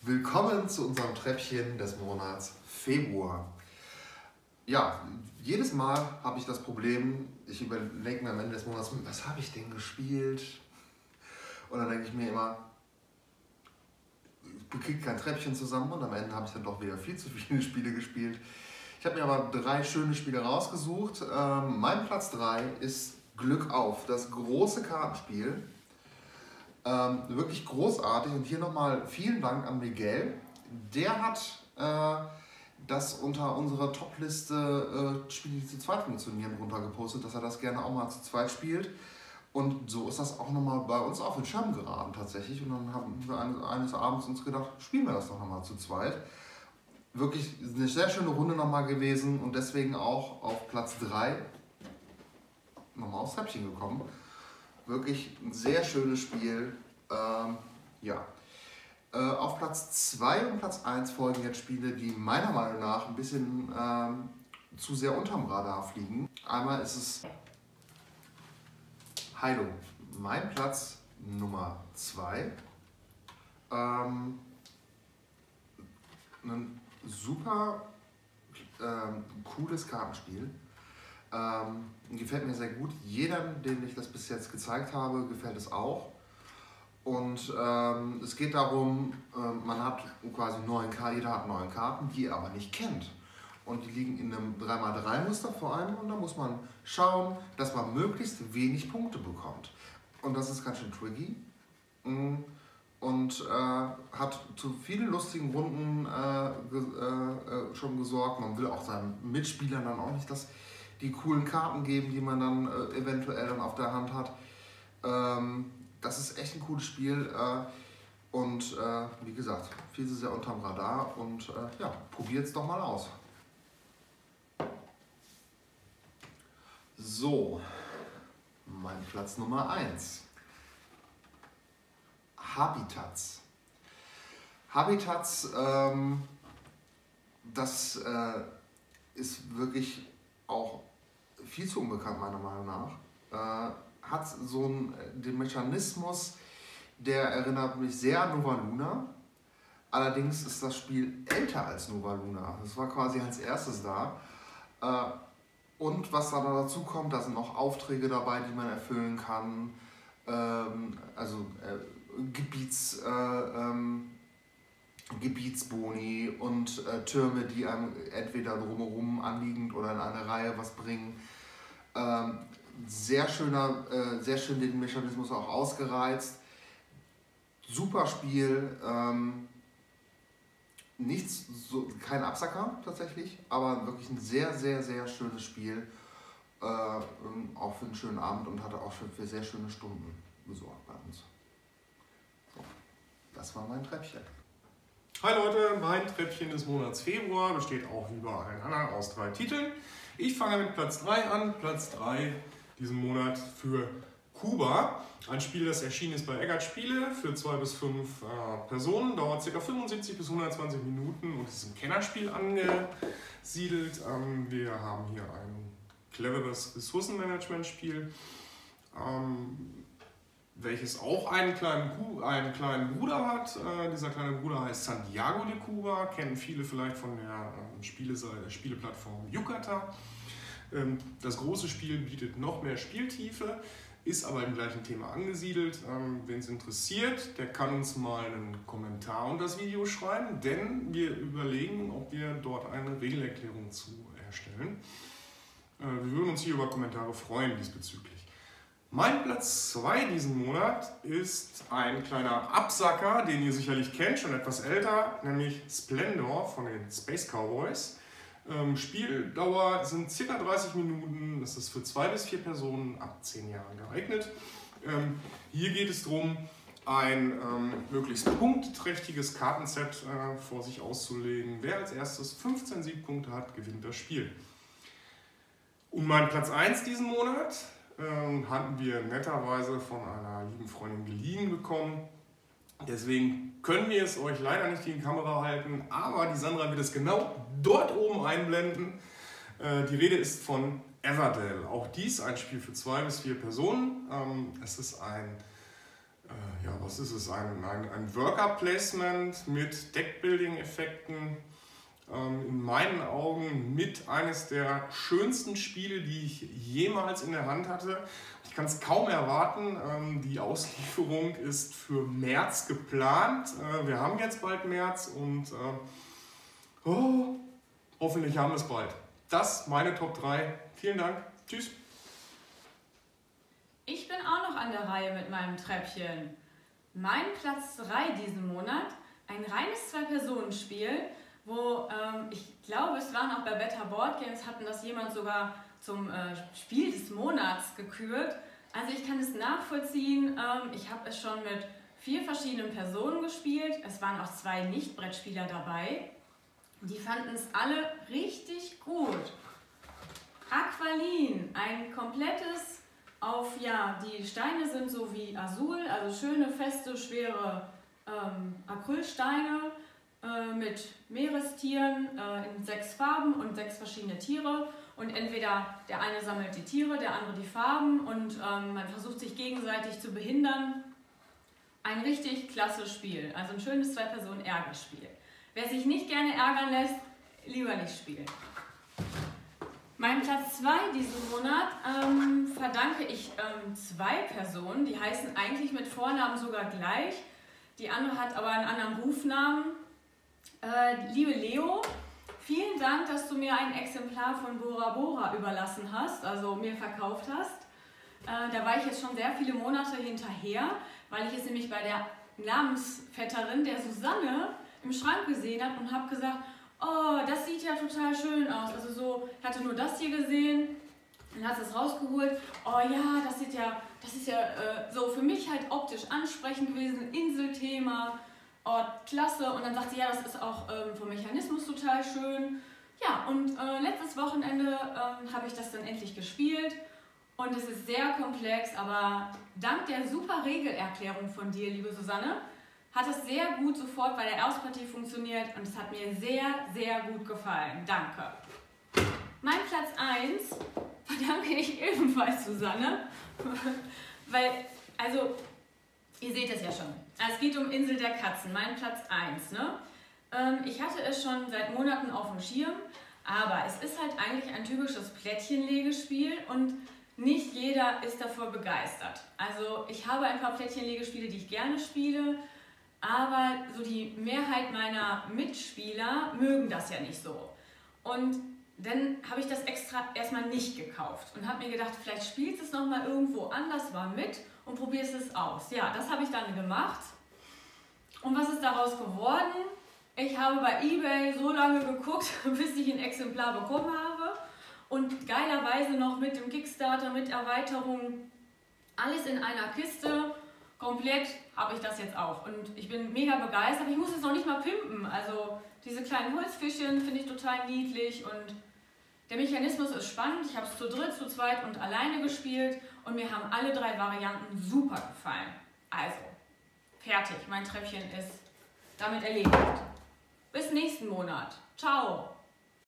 Willkommen zu unserem Treppchen des Monats Februar. Ja, jedes Mal habe ich das Problem, ich überlege mir am Ende des Monats, was habe ich denn gespielt? Und dann denke ich mir immer, ich kriege kein Treppchen zusammen und am Ende habe ich dann doch wieder viel zu viele Spiele gespielt. Ich habe mir aber 3 schöne Spiele rausgesucht. Mein Platz 3 ist Glück auf, das große Kartenspiel. Wirklich großartig und hier nochmal vielen Dank an Miguel. Der hat das unter unserer Topliste Spiele, die zu zweit funktionieren, runtergepostet, dass er das gerne auch mal zu zweit spielt. Und so ist das auch nochmal bei uns auf den Schirm geraten tatsächlich. Und dann haben wir eines Abends uns gedacht, spielen wir das doch nochmal zu zweit. Wirklich eine sehr schöne Runde nochmal gewesen und deswegen auch auf Platz 3 nochmal aufs Treppchen gekommen. Wirklich ein sehr schönes Spiel. Ja. Auf Platz 2 und Platz 1 folgen jetzt Spiele, die meiner Meinung nach ein bisschen zu sehr unterm Radar fliegen. Einmal ist es Hilo, mein Platz Nummer 2. Ein super cooles Kartenspiel. Gefällt mir sehr gut. Jedem, dem ich das bis jetzt gezeigt habe, gefällt es auch. Und es geht darum, man hat quasi 9 Karten, jeder hat 9 Karten, die er aber nicht kennt. Und die liegen in einem 3x3 Muster vor allem und da muss man schauen, dass man möglichst wenig Punkte bekommt. Und das ist ganz schön tricky und hat zu vielen lustigen Runden schon gesorgt. Man will auch seinen Mitspielern dann auch nicht die coolen Karten geben, die man dann eventuell dann auf der Hand hat. Das ist echt ein cooles Spiel und wie gesagt, viel zu sehr unterm Radar und ja, probiert es doch mal aus. So, mein Platz Nummer 1. Habitats. Habitats, das ist wirklich auch viel zu unbekannt meiner Meinung nach. Hat so den Mechanismus, der erinnert mich sehr an Nova Luna. Allerdings ist das Spiel älter als Nova Luna. Das war quasi als erstes da. Und was da dazu kommt, da sind noch Aufträge dabei, die man erfüllen kann. Gebietsboni und Türme, die einem entweder drumherum anliegend oder in eine Reihe was bringen. Sehr schön den Mechanismus auch ausgereizt. Super Spiel. Kein Absacker tatsächlich, aber wirklich ein sehr, sehr, sehr schönes Spiel. Auch für einen schönen Abend und hatte auch schon für sehr schöne Stunden gesorgt bei uns. So, das war mein Treppchen. Hi Leute, mein Treppchen des Monats Februar besteht auch wie bei allen anderen aus 3 Titeln. Ich fange mit Platz 3 an. Platz 3 diesen Monat für Kuba. Ein Spiel, das erschienen ist bei Eggert Spiele für 2 bis 5 Personen, dauert ca. 75 bis 120 Minuten und ist ein Kennerspiel angesiedelt. Wir haben hier ein cleveres Ressourcenmanagement-Spiel, welches auch einen kleinen Bruder hat. Dieser kleine Bruder heißt Santiago de Cuba, kennen viele vielleicht von der Spieleplattform Yucata. Das große Spiel bietet noch mehr Spieltiefe, ist aber im gleichen Thema angesiedelt. Wen es interessiert, der kann uns mal einen Kommentar unter das Video schreiben, denn wir überlegen, ob wir dort eine Regelerklärung zu erstellen. Wir würden uns hier über Kommentare freuen diesbezüglich. Mein Platz 2 diesen Monat ist ein kleiner Absacker, den ihr sicherlich kennt, schon etwas älter, nämlich Splendor von den Space Cowboys. Spieldauer sind ca. 30 Minuten, das ist für 2 bis 4 Personen ab 10 Jahren geeignet. Hier geht es darum, ein möglichst punktträchtiges Kartenset vor sich auszulegen. Wer als erstes 15 Siegpunkte hat, gewinnt das Spiel. Und mein Platz 1 diesen Monat hatten wir netterweise von einer lieben Freundin geliehen bekommen. Deswegen können wir es euch leider nicht in die Kamera halten, aber die Sandra wird es genau dort oben einblenden. Die Rede ist von Everdell. Auch dies ein Spiel für 2 bis 4 Personen. Es ist ein Ja, was ist es? Ein Worker-Placement mit Deckbuilding-Effekten. In meinen Augen mit eines der schönsten Spiele, die ich jemals in der Hand hatte. Ich kann es kaum erwarten. Die Auslieferung ist für März geplant. Wir haben jetzt bald März und hoffentlich haben wir es bald. Das meine Top 3. Vielen Dank. Tschüss. Ich bin auch noch an der Reihe mit meinem Treppchen. Mein Platz 3 diesen Monat, ein reines 2-Personen-Spiel, wo ich glaube, es waren auch bei Better Board Games, hatten das jemand sogar zum Spiel des Monats gekürt. Also ich kann es nachvollziehen. Ich habe es schon mit 4 verschiedenen Personen gespielt. Es waren auch 2 Nicht-Brettspieler dabei. Die fanden es alle richtig gut. Aqualin, ein komplettes die Steine sind so wie Azul, also schöne, feste, schwere Acrylsteine mit Meerestieren in 6 Farben und 6 verschiedene Tiere. Und entweder der eine sammelt die Tiere, der andere die Farben und man versucht sich gegenseitig zu behindern. Ein richtig klasse Spiel, also ein schönes 2-Personen-Ärgerspiel. Wer sich nicht gerne ärgern lässt, lieber nicht spielen. Mein Platz 2 diesen Monat verdanke ich 2 Personen, die heißen eigentlich mit Vornamen sogar gleich. Die andere hat aber einen anderen Rufnamen. Liebe Leo, vielen Dank, dass du mir ein Exemplar von Bora Bora überlassen hast, also mir verkauft hast. Da war ich jetzt schon sehr viele Monate hinterher, weil ich es nämlich bei der Namensvetterin, der Susanne, im Schrank gesehen habe und habe gesagt, oh, das sieht ja total schön aus. Also so, ich hatte nur das hier gesehen, dann hat sie es rausgeholt. Oh ja, das ist ja so für mich halt optisch ansprechend gewesen, Inselthema, oh, klasse. Und dann sagt sie, ja, das ist auch vom Mechanismus total schön. Ja, und letztes Wochenende habe ich das dann endlich gespielt. Und es ist sehr komplex, aber dank der super Regelerklärung von dir, liebe Susanne, hat es sehr gut sofort bei der Erstpartie funktioniert und es hat mir sehr, sehr gut gefallen. Danke. Mein Platz 1 verdanke ich ebenfalls Susanne, weil, also, ihr seht es ja schon. Es geht um Insel der Katzen, mein Platz 1. Ne? Ich hatte es schon seit Monaten auf dem Schirm, aber es ist halt eigentlich ein typisches Plättchenlegespiel und nicht jeder ist davor begeistert. Also ich habe ein paar Plättchenlegespiele, die ich gerne spiele, aber so die Mehrheit meiner Mitspieler mögen das ja nicht so. Und dann habe ich das extra erstmal nicht gekauft und habe mir gedacht, vielleicht spielst du es nochmal irgendwo anders mal mit und probierst es aus. Ja, das habe ich dann gemacht. Und was ist daraus geworden? Ich habe bei eBay so lange geguckt, bis ich ein Exemplar bekommen habe. Und geilerweise noch mit dem Kickstarter, mit Erweiterung, alles in einer Kiste. Komplett habe ich das jetzt auch und ich bin mega begeistert. Ich muss es noch nicht mal pimpen. Also diese kleinen Holzfischchen finde ich total niedlich und der Mechanismus ist spannend. Ich habe es zu dritt, zu zweit und alleine gespielt und mir haben alle 3 Varianten super gefallen. Also, fertig. Mein Treppchen ist damit erledigt. Bis nächsten Monat. Ciao!